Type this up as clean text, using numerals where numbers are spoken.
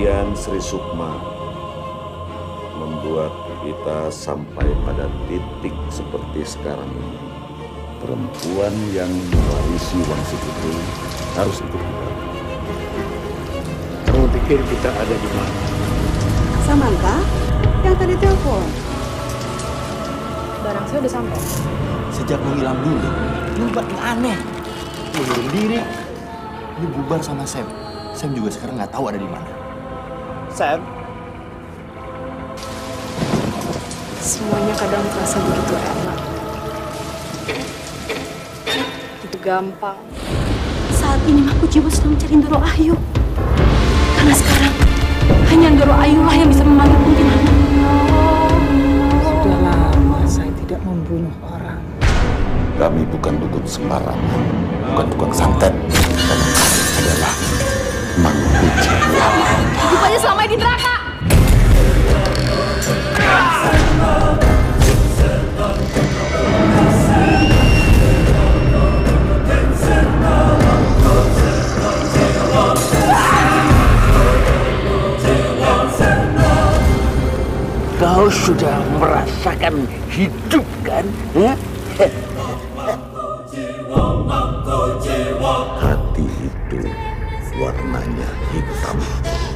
Kematian Sri Sukma membuat kita sampai pada titik seperti sekarang ini. Perempuan yang mewarisi wangsit itu harus ikut kita. Kamu pikir kita ada di mana? Samantha yang tadi telepon. Barang saya udah sampai. Sejak lu hilang dulu, lu buat yang aneh. Lu bunuh diri, lu bubar sama Sam. Sam juga sekarang nggak tahu ada di mana. Sam? Semuanya kadang terasa begitu enak. Itu gampang. Saat ini aku jiwa sedang mencari Ndoro Ayu. Karena sekarang hanya Ndoro Ayu lah yang bisa memanggil kuntilanak. Sudah lama saya tidak membunuh orang. Kami bukan dukun sembarangan, bukan tukang santet. Kami adalah mangku jiwa. Rupanya selama ini di neraka. Kau sudah merasakan hidup kan? Hati itu warnanya hitam.